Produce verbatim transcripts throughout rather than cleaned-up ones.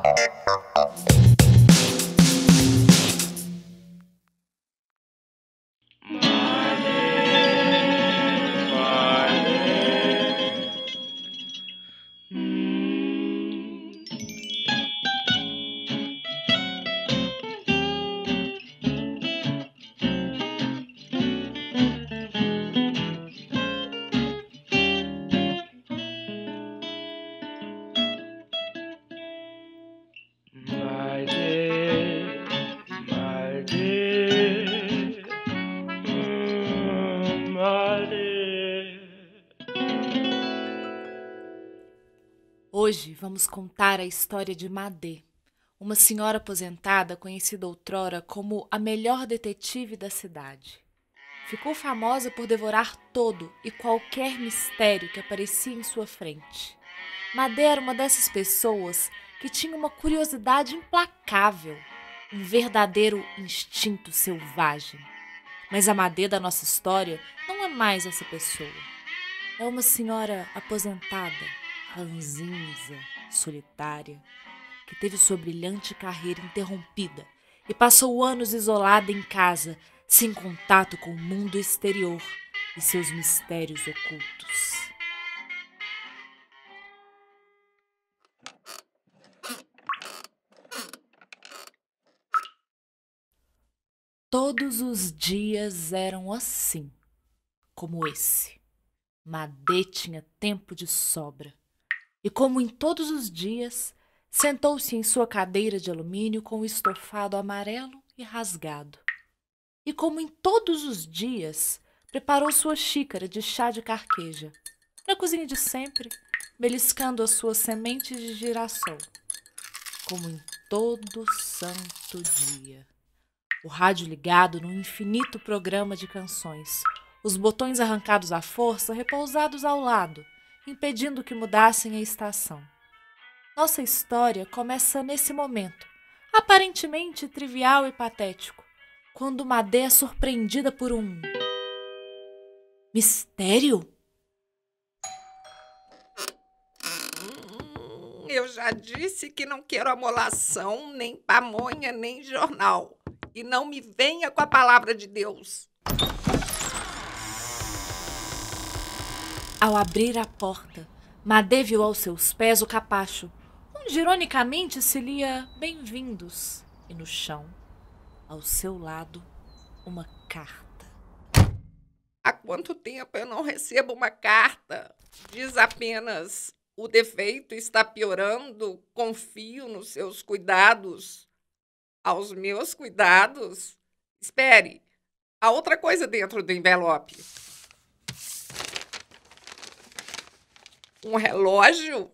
Hoje vamos contar a história de Madê, uma senhora aposentada conhecida outrora como a melhor detetive da cidade. Ficou famosa por devorar todo e qualquer mistério que aparecia em sua frente. Madê era uma dessas pessoas que tinha uma curiosidade implacável, um verdadeiro instinto selvagem. Mas a Madê da nossa história não é mais essa pessoa. É uma senhora aposentada, ranzinza, solitária, que teve sua brilhante carreira interrompida e passou anos isolada em casa, sem contato com o mundo exterior e seus mistérios ocultos. Todos os dias eram assim, como esse. Madê tinha tempo de sobra. E como em todos os dias, sentou-se em sua cadeira de alumínio com o estofado amarelo e rasgado. E como em todos os dias, preparou sua xícara de chá de carqueja, na cozinha de sempre, beliscando as suas sementes de girassol. Como em todo santo dia. O rádio ligado num infinito programa de canções, os botões arrancados à força, repousados ao lado, impedindo que mudassem a estação. Nossa história começa nesse momento, aparentemente trivial e patético, quando Madê é surpreendida por um mistério. Hum, eu já disse que não quero amolação, nem pamonha, nem jornal. E não me venha com a palavra de Deus. Ao abrir a porta, Madê viu aos seus pés o capacho, onde ironicamente se lia bem-vindos, e no chão, ao seu lado, uma carta. Há quanto tempo eu não recebo uma carta? Diz apenas: o defeito está piorando, confio nos seus cuidados. Aos meus cuidados? Espere, há outra coisa dentro do envelope. Um relógio?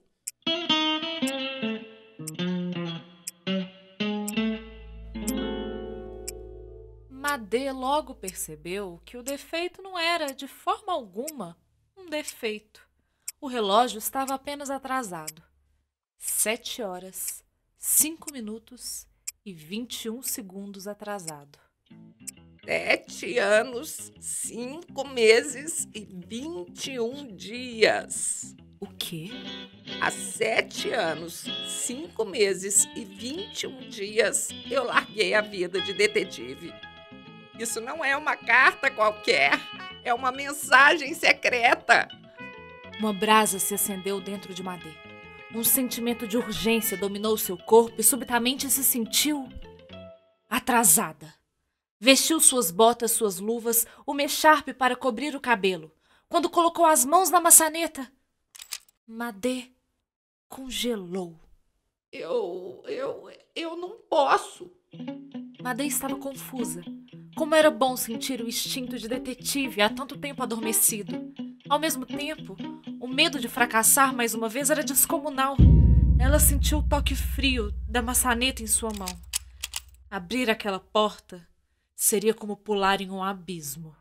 Madê logo percebeu que o defeito não era, de forma alguma, um defeito. O relógio estava apenas atrasado. Sete horas, cinco minutos e vinte e um segundos atrasado. Sete anos, cinco meses e vinte e um dias. O quê? Há sete anos, cinco meses e vinte e um dias eu larguei a vida de detetive. Isso não é uma carta qualquer, é uma mensagem secreta. Uma brasa se acendeu dentro de Madê. Um sentimento de urgência dominou seu corpo e subitamente se sentiu atrasada. Vestiu suas botas, suas luvas, uma echarpe para cobrir o cabelo. Quando colocou as mãos na maçaneta, Madê congelou. Eu, eu, eu não posso. Madê estava confusa. Como era bom sentir o instinto de detetive há tanto tempo adormecido. Ao mesmo tempo, o medo de fracassar mais uma vez era descomunal. Ela sentiu o toque frio da maçaneta em sua mão. Abrir aquela porta seria como pular em um abismo.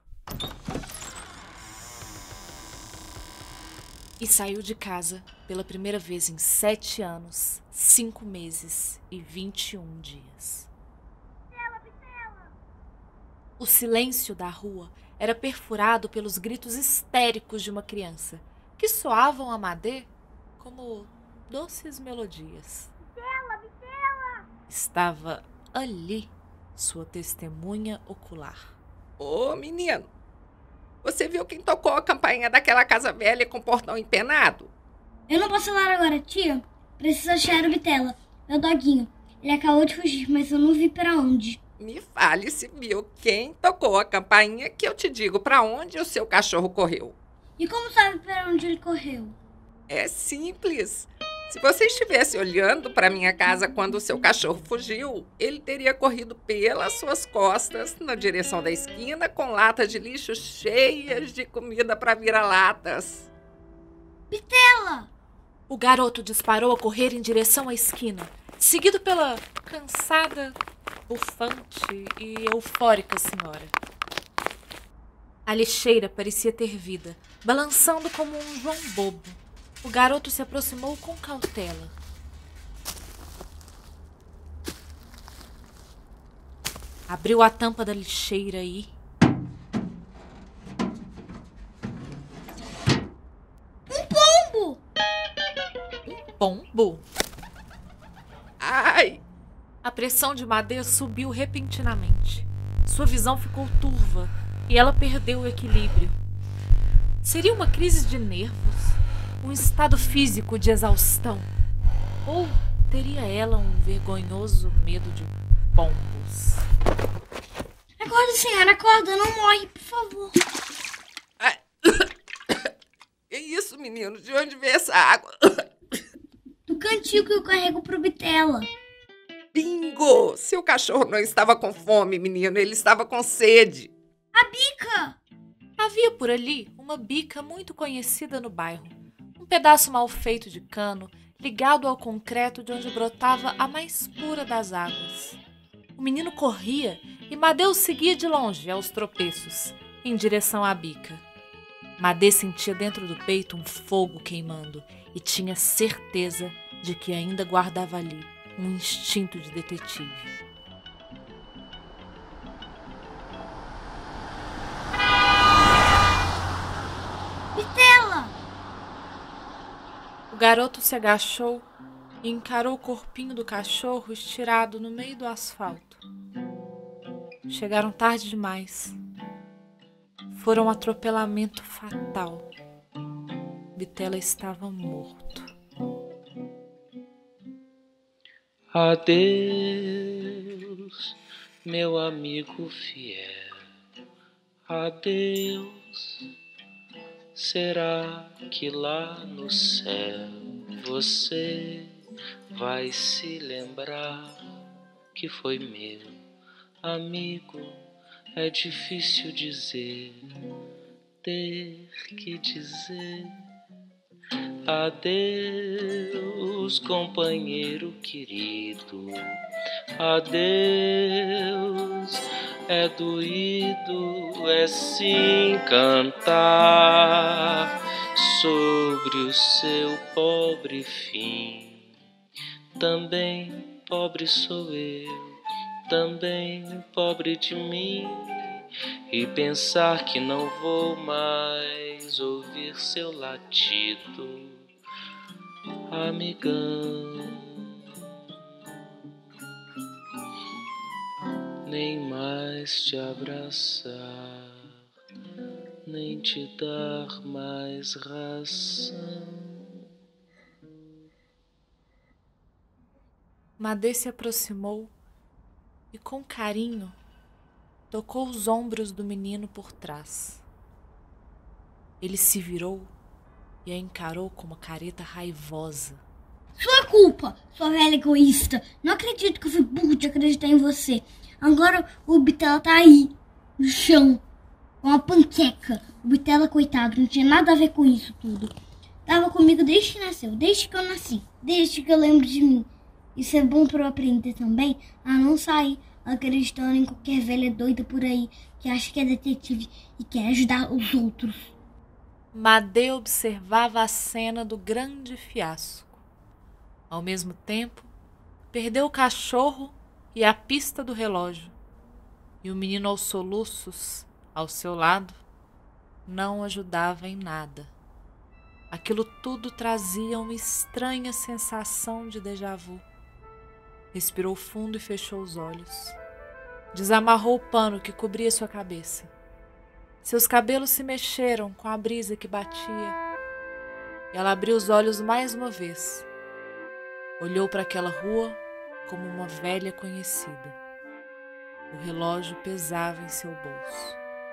E saiu de casa pela primeira vez em sete anos, cinco meses e vinte e um dias. O silêncio da rua era perfurado pelos gritos histéricos de uma criança, que soavam a Madê como doces melodias. Bitela, Bitela! Estava ali sua testemunha ocular. Ô, menino, você viu quem tocou a campainha daquela casa velha com o portão empenado? Eu não posso falar agora, tia. Preciso achar o Bitela, meu doguinho. Ele acabou de fugir, mas eu não vi pra onde. Me fale se viu quem tocou a campainha que eu te digo pra onde o seu cachorro correu. E como sabe pra onde ele correu? É simples. Se você estivesse olhando para minha casa quando o seu cachorro fugiu, ele teria corrido pelas suas costas na direção da esquina com latas de lixo cheias de comida para vira-latas. Bitela! O garoto disparou a correr em direção à esquina, seguido pela cansada, bufante e eufórica senhora. A lixeira parecia ter vida, balançando como um João bobo. O garoto se aproximou com cautela. Abriu a tampa da lixeira e... Um pombo! Um pombo? Ai! A pressão de Madê subiu repentinamente. Sua visão ficou turva e ela perdeu o equilíbrio. Seria uma crise de nervos? Um estado físico de exaustão? Ou teria ela um vergonhoso medo de pombos? Acorda, senhora, acorda, não morre, por favor. Ai. Que isso, menino? De onde veio essa água? Do cantil que eu carrego pro Bitela. Bingo! Seu cachorro não estava com fome, menino, ele estava com sede. A bica! Havia por ali uma bica muito conhecida no bairro. Um pedaço mal feito de cano, ligado ao concreto de onde brotava a mais pura das águas. O menino corria e Madê o seguia de longe, aos tropeços, em direção à bica. Madê sentia dentro do peito um fogo queimando e tinha certeza de que ainda guardava ali um instinto de detetive. Bitela! O garoto se agachou e encarou o corpinho do cachorro estirado no meio do asfalto. Chegaram tarde demais. Foram um atropelamento fatal. Bitela estava morto. Adeus, meu amigo fiel. Adeus. Será que lá no céu você vai se lembrar que foi meu amigo? É difícil dizer, ter que dizer. Adeus, companheiro querido. Adeus, é doído, é sim cantar sobre o seu pobre fim. Também pobre sou eu, também pobre de mim. E pensar que não vou mais ouvir seu latido, amigão, nem mais te abraçar, nem te dar mais ração. Madê se aproximou e, com carinho, tocou os ombros do menino por trás. Ele se virou e a encarou com uma careta raivosa. Sua culpa, sua velha egoísta. Não acredito que eu fui burro de acreditar em você. Agora o Bitela tá aí, no chão, com uma panqueca. O Bitela, coitado, não tinha nada a ver com isso tudo. Tava comigo desde que nasceu, desde que eu nasci, desde que eu lembro de mim. Isso é bom pra eu aprender também a não sair acreditando em qualquer velha doida por aí que acha que é detetive e quer ajudar os outros. Madê observava a cena do grande fiasco. Ao mesmo tempo, perdeu o cachorro e a pista do relógio. E o menino aos soluços, ao seu lado, não ajudava em nada. Aquilo tudo trazia uma estranha sensação de déjà vu. Respirou fundo e fechou os olhos. Desamarrou o pano que cobria sua cabeça. Seus cabelos se mexeram com a brisa que batia. E ela abriu os olhos mais uma vez. Olhou para aquela rua como uma velha conhecida. O relógio pesava em seu bolso.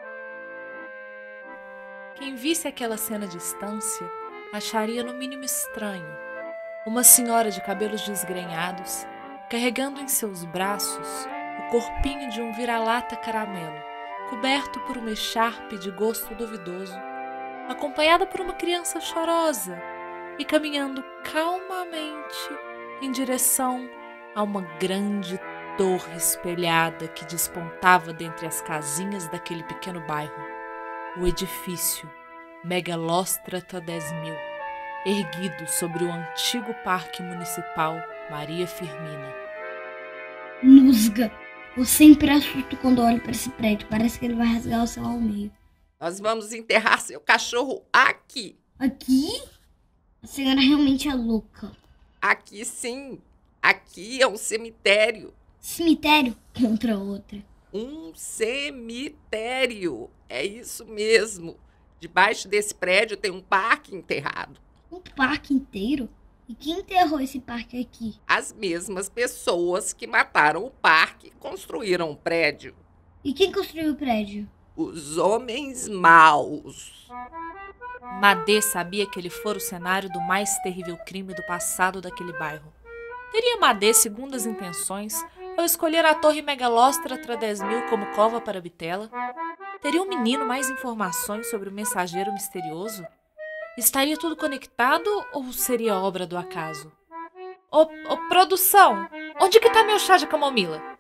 Quem visse aquela cena à distância acharia no mínimo estranho. Uma senhora de cabelos desgrenhados, carregando em seus braços o corpinho de um vira-lata caramelo, coberto por uma echarpe de gosto duvidoso, acompanhada por uma criança chorosa e caminhando calmamente em direção a uma grande torre espelhada que despontava dentre as casinhas daquele pequeno bairro. O edifício Megalóstrata dez mil, erguido sobre o antigo Parque Municipal Maria Firmina. Nusga, eu sempre assusto quando olho para esse prédio. Parece que ele vai rasgar o céu ao meio. Nós vamos enterrar seu cachorro aqui. Aqui? A senhora realmente é louca. Aqui sim. Aqui é um cemitério. Cemitério? Contra outra. Um cemitério. É isso mesmo. Debaixo desse prédio tem um parque enterrado. Um parque inteiro? E quem enterrou esse parque aqui? As mesmas pessoas que mataram o parque construíram o prédio. E quem construiu o prédio? Os homens maus. Madê sabia que ele fora o cenário do mais terrível crime do passado daquele bairro. Teria Madê segundas intenções ao escolher a torre Megalóstrata dez mil como cova para Bitela? Teria o menino mais informações sobre o mensageiro misterioso? Estaria tudo conectado ou seria obra do acaso? Ô, ô produção, onde que tá meu chá de camomila?